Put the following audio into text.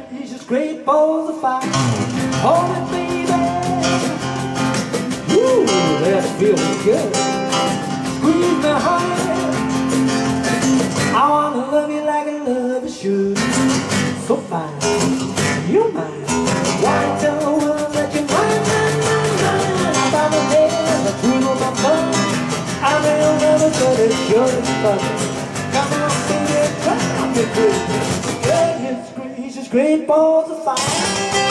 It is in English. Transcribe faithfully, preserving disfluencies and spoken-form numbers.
gracious, great balls of fire. Hold it, baby. Woo, that feels good. Squeeze my heart. I wanna love you like a lover should. So fine, you're mine. Why tell the world that you're mine, mine, mine, mine? I found the day and the dream of my fun. I will never but it's sure it's fun. Come on, baby, come on, baby. Gracious, gracious, great balls of fire.